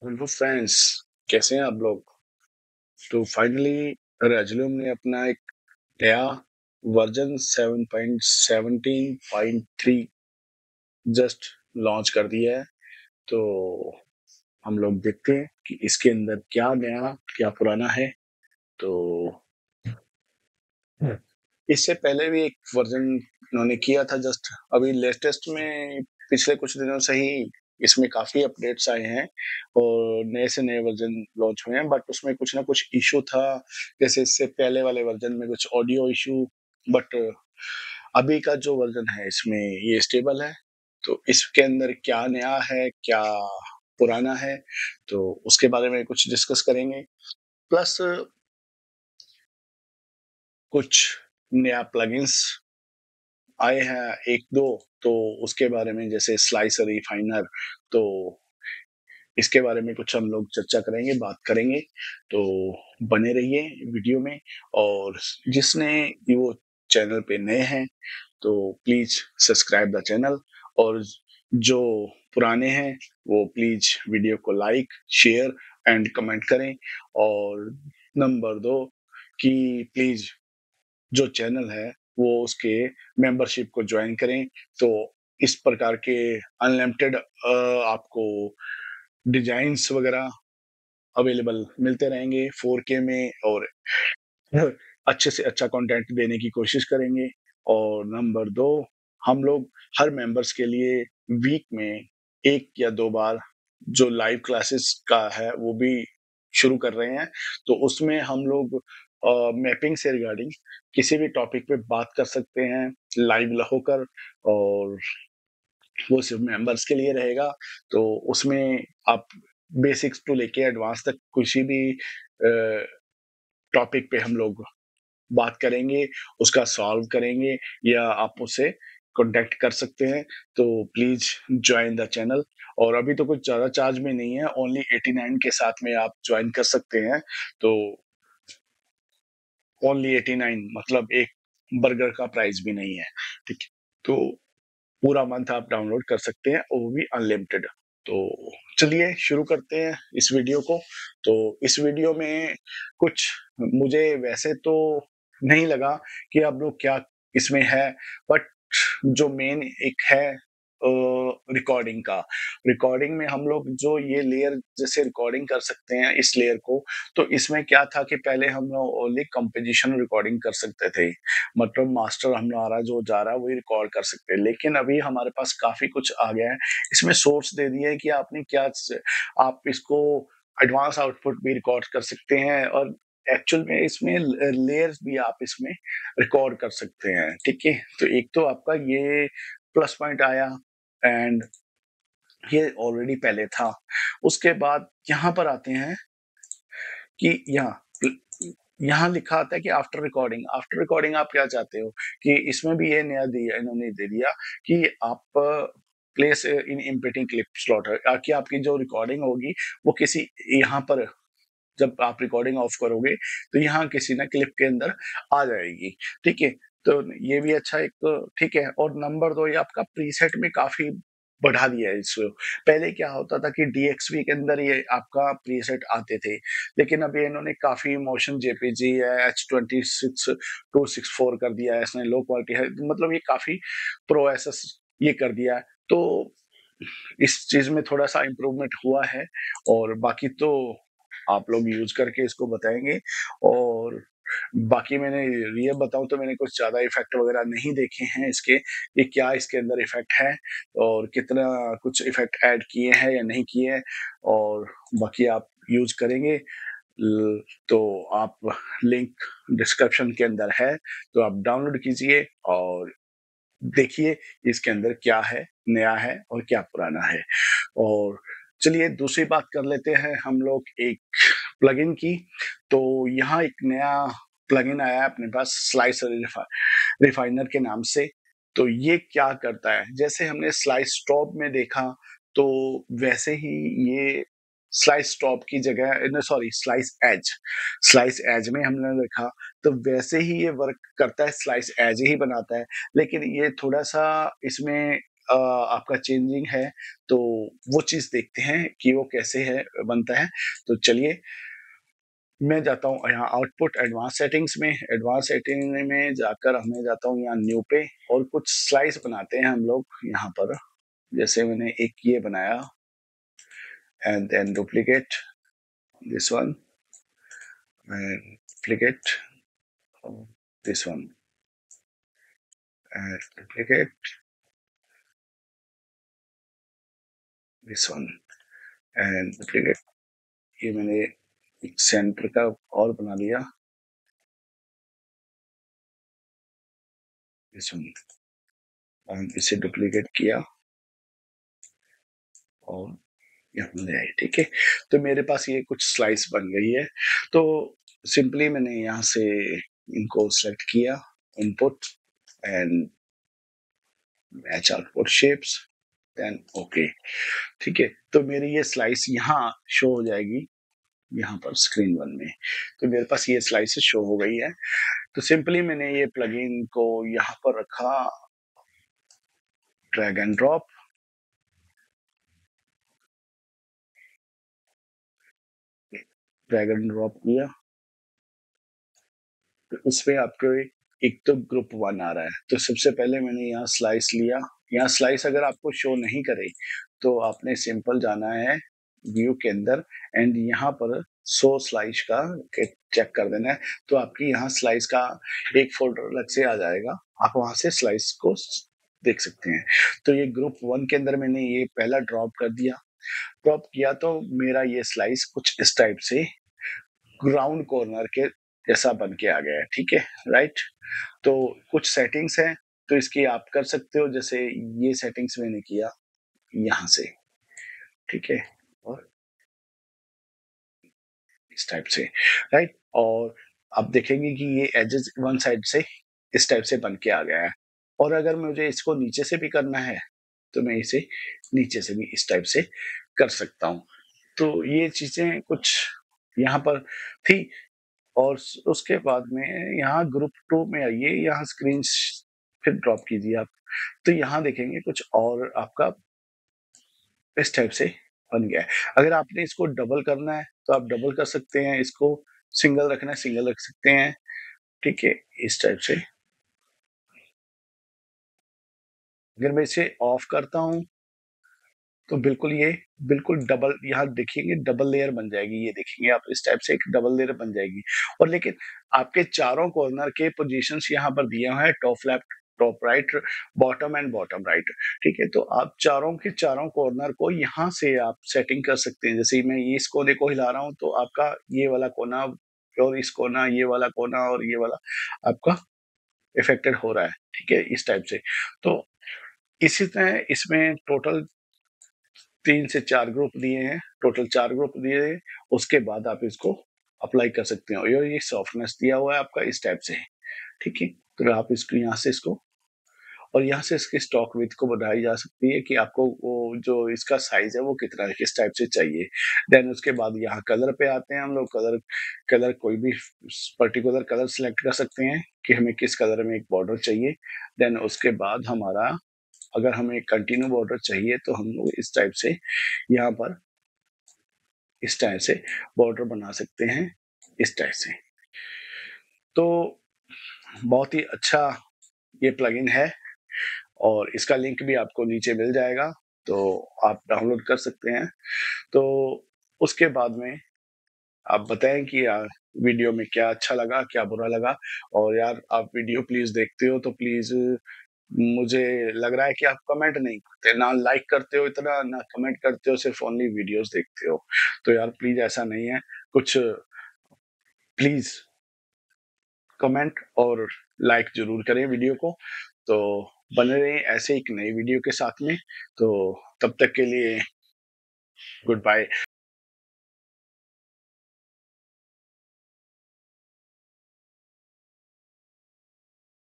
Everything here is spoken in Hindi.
हेलो फ्रेंड्स, कैसे हैं आप लोग? तो फाइनली रेज़लूम ने अपना एक नया वर्ज़न 7.17.3 जस्ट लॉन्च कर दिया है। तो हम लोग देखते हैं कि इसके अंदर क्या नया, क्या पुराना है। तो इससे पहले भी एक वर्ज़न इन्होंने किया था जस्ट अभी लेटेस्ट में पिछले कुछ दिनों से ही इसमें काफ़ी अपडेट्स आए हैं और नए से नए वर्ज़न लॉन्च हुए हैं बट उसमें कुछ ना कुछ इश्यू था। जैसे इससे पहले वाले वर्ज़न में कुछ ऑडियो इश्यू बट अभी का जो वर्ज़न है इसमें ये स्टेबल है। तो इसके अंदर क्या नया है, क्या पुराना है, तो उसके बारे में कुछ डिस्कस करेंगे। प्लस कुछ नया प्लगइन्स आए हैं 1-2 तो उसके बारे में जैसे स्लाइसर रिफाइनर तो इसके बारे में कुछ हम लोग चर्चा करेंगे, बात करेंगे। तो बने रहिए वीडियो में और जिसने वो चैनल पे नए हैं तो प्लीज़ सब्सक्राइब द चैनल और जो पुराने हैं वो प्लीज़ वीडियो को लाइक, शेयर एंड कमेंट करें। और नंबर 2 कि प्लीज़ जो चैनल है वो उसके मेंबरशिप को ज्वाइन करें। तो इस प्रकार के अनलिमिटेड आपको डिजाइन्स वगैरह अवेलेबल मिलते रहेंगे 4K में और अच्छे से अच्छा कंटेंट देने की कोशिश करेंगे। और नंबर 2 हम लोग हर मेंबर्स के लिए वीक में 1 या 2 बार जो लाइव क्लासेस का है वो भी शुरू कर रहे हैं। तो उसमें हम लोग मैपिंग से रिगार्डिंग किसी भी टॉपिक पे बात कर सकते हैं लाइव होकर और वो सिर्फ मेंबर्स के लिए रहेगा। तो उसमें आप बेसिक्स टू लेके एडवांस तक किसी भी टॉपिक पे हम लोग बात करेंगे, उसका सॉल्व करेंगे या आप मुझसे कॉन्टैक्ट कर सकते हैं। तो प्लीज़ जॉइन द चैनल और अभी तो कुछ ज़्यादा चार्ज में नहीं है, ओनली 89 के साथ में आप जॉइन कर सकते हैं। तो ओनली 89 मतलब एक बर्गर का प्राइस भी नहीं है, ठीक है? तो पूरा मंथ आप डाउनलोड कर सकते हैं और वो भी अनलिमिटेड। तो चलिए शुरू करते हैं इस वीडियो को। तो इस वीडियो में कुछ मुझे वैसे तो नहीं लगा कि आप लोग क्या इसमें है, बट जो मेन एक है रिकॉर्डिंग का। रिकॉर्डिंग में हम लोग जो ये लेयर जैसे रिकॉर्डिंग कर सकते हैं इस लेयर को, तो इसमें क्या था कि पहले हम लोग ओनली कंपोजिशन रिकॉर्डिंग कर सकते थे। मतलब मास्टर हमारा जो जा रहा है वही रिकॉर्ड कर सकते हैं। लेकिन अभी हमारे पास काफ़ी कुछ आ गया है। इसमें सोर्स दे दिया है कि आपने क्या आप इसको एडवांस आउटपुट भी रिकॉर्ड कर सकते हैं और एक्चुअल में इसमें लेयर्स भी आप इसमें रिकॉर्ड कर सकते हैं, ठीक है? तो एक तो आपका ये प्लस पॉइंट आया एंड ये ऑलरेडी पहले था। उसके बाद यहाँ पर आते हैं कि यहाँ लिखा आता है कि आफ्टर रिकॉर्डिंग आप क्या चाहते हो कि इसमें भी ये नया दिया इन्होंने दे दिया कि आप place in impeding clip slot कि आपकी जो रिकॉर्डिंग होगी वो किसी यहाँ पर जब आप रिकॉर्डिंग ऑफ करोगे तो यहाँ किसी ना क्लिप के अंदर आ जाएगी, ठीक है? तो ये भी अच्छा एक ठीक है। और नंबर 2 ये आपका प्रीसेट में काफ़ी बढ़ा दिया है इसको। पहले क्या होता था कि डीएक्सवी के अंदर ये आपका प्रीसेट आते थे, लेकिन अभी इन्होंने काफ़ी मोशन जेपीजी है, H.26264 कर दिया है इसने, लो क्वालिटी है, मतलब ये काफ़ी प्रो एसएस ये कर दिया है। तो इस चीज़ में थोड़ा-सा इम्प्रूवमेंट हुआ है और बाकी तो आप लोग यूज़ करके इसको बताएँगे। और बाकी मैंने ये बताऊँ तो मैंने कुछ ज़्यादा इफ़ेक्ट वग़ैरह नहीं देखे हैं इसके, कि क्या इसके अंदर इफ़ेक्ट है और कितना कुछ इफ़ेक्ट ऐड किए हैं या नहीं किए हैं। और बाकी आप यूज़ करेंगे तो आप लिंक डिस्क्रिप्शन के अंदर है, तो आप डाउनलोड कीजिए और देखिए इसके अंदर क्या है, नया है और क्या पुराना है। और चलिए दूसरी बात कर लेते हैं हम लोग एक प्लगइन की। तो यहाँ एक नया प्लगइन आया है अपने पास स्लाइस रिफाइनर के नाम से। तो ये क्या करता है, जैसे हमने स्लाइस टॉप में देखा तो वैसे ही ये स्लाइस टॉप की जगह सॉरी स्लाइस एज में हमने देखा तो वैसे ही ये वर्क करता है, स्लाइस एज ही बनाता है। लेकिन ये थोड़ा-सा इसमें आपका चेंजिंग है, तो वो चीज़ देखते हैं कि वो कैसे है बनता है। तो चलिए, मैं जाता हूँ यहाँ आउटपुट एडवांस सेटिंग्स में, एडवांस सेटिंग में जाकर मैं जाता हूँ यहाँ न्यू पे और कुछ स्लाइस बनाते हैं हम लोग यहाँ पर। जैसे मैंने एक ये बनाया and then duplicate this one and duplicate this one and duplicate this one and duplicate ये मैंने एक सेंटर का और बना लिया this one और इसे डुप्लीकेट किया और यहाँ ले आई। ठीक है, तो मेरे पास ये कुछ स्लाइस बन गई है। तो सिंपली मैंने यहाँ से इनको सेलेक्ट किया, input and match output shapes then okay. ठीक है, तो मेरी ये स्लाइस यहाँ शो हो जाएगी यहाँ पर स्क्रीन 1 में। तो मेरे पास ये स्लाइसेस शो हो गई है। तो सिंपली मैंने ये प्लगइन को यहाँ पर रखा, drag and drop, drag and drop किया, तो उसमें आपको एक तो ग्रुप 1 आ रहा है। तो सबसे पहले मैंने यहाँ स्लाइस लिया। यहाँ स्लाइस अगर आपको शो नहीं करे तो आपने सिंपल जाना है व्यू के अंदर एंड यहाँ पर शो स्लाइस का चेक कर देना है। तो आपकी यहाँ स्लाइस का एक फोल्डर अलग से आ जाएगा, आप वहां से स्लाइस को देख सकते हैं। तो ये ग्रुप 1 के अंदर मैंने ये पहला ड्रॉप कर दिया। ड्रॉप किया तो मेरा ये स्लाइस कुछ इस टाइप से ग्राउंड कॉर्नर के जैसा बन के आ गया है। ठीक है, राइट। तो कुछ सेटिंग्स हैं तो इसकी आप कर सकते हो, जैसे ये सेटिंग्स मैंने किया यहाँ से। ठीक है, और इस टाइप से, राइट। और आप देखेंगे कि ये एजेस वन साइड से इस टाइप से बन के आ गया है। और अगर मुझे इसको नीचे से भी करना है तो मैं इसे नीचे से भी इस टाइप से कर सकता हूँ। तो ये चीजें कुछ यहाँ पर थी। और उसके बाद में यहाँ ग्रुप 2 में आइए, यहाँ स्क्रीन फिर ड्रॉप कीजिए आप। तो यहाँ देखेंगे कुछ और आपका इस टाइप से बन गया है। अगर आपने इसको डबल करना है तो आप डबल कर सकते हैं, इसको सिंगल रखना है सिंगल रख सकते हैं। ठीक है, इस टाइप से। अगर मैं इसे ऑफ करता हूँ तो बिल्कुल डबल, यहाँ देखिए डबल लेयर बन जाएगी। ये देखेंगे आप इस टाइप से एक डबल लेयर बन जाएगी। और लेकिन आपके चारों कॉर्नर के पोजीशंस यहाँ पर दिए हुए हैं, top left, top right, bottom and bottom right. ठीक है, तो आप चारों के चारों कॉर्नर को यहाँ से आप सेटिंग कर सकते हैं। जैसे मैं ये इस कोने को हिला रहा हूँ तो आपका ये वाला कोना और इस कोना, ये वाला कोना और ये वाला आपका इफेक्टेड हो रहा है। ठीक है, इस टाइप से। तो इसी तरह इसमें टोटल 3 से 4 ग्रुप दिए हैं, टोटल 4 ग्रुप दिए हैं। उसके बाद आप इसको अप्लाई कर सकते हो और ये सॉफ्टनेस दिया हुआ है आपका इस टाइप से है। ठीक है, तो आप इसको यहाँ से इसको और यहाँ से इसकी स्टॉक विड्थ को बढ़ाई जा सकती है कि आपको वो जो इसका साइज है वो कितना है, किस टाइप से चाहिए। देन उसके बाद यहाँ कलर पे आते हैं हम लोग। कलर कलर कोई भी पर्टिकुलर कलर सेलेक्ट कर सकते हैं कि हमें किस कलर में एक बॉर्डर चाहिए। देन उसके बाद हमारा अगर हमें कंटिन्यू बॉर्डर चाहिए तो हम लोग इस टाइप से यहाँ पर इस टाइप से बॉर्डर बना सकते हैं, इस टाइप से। तो बहुत ही अच्छा ये प्लगइन है और इसका लिंक भी आपको नीचे मिल जाएगा, तो आप डाउनलोड कर सकते हैं। तो उसके बाद में आप बताएं कि यार वीडियो में क्या अच्छा लगा, क्या बुरा लगा। और यार आप वीडियो प्लीज देखते हो तो प्लीज, मुझे लग रहा है कि आप कमेंट नहीं करते, ना लाइक करते हो इतना, ना कमेंट करते हो, सिर्फ ओनली वीडियोस देखते हो। तो यार प्लीज ऐसा नहीं है, कुछ प्लीज कमेंट और लाइक जरूर करें वीडियो को। तो बने रहें ऐसे एक नई वीडियो के साथ में। तो तब तक के लिए गुड बाय।